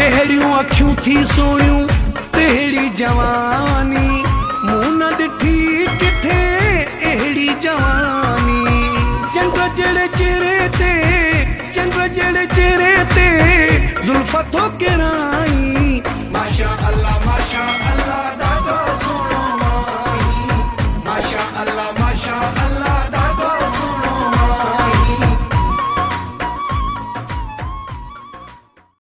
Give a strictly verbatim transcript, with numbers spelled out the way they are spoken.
जहिड़ियूं अखियूं थी सोणियूं तहिड़ी जवानी मूं न ॾिठी किथे अहिड़ी जवानी चंड जहिड़े चेहरे ते चंड जहिड़े चेहरे ते ज़ुल्फ़ थो किराई माशा अल्लाह माशा अल्लाह ॾाढो सुहिणो माई माशा अल्लाह।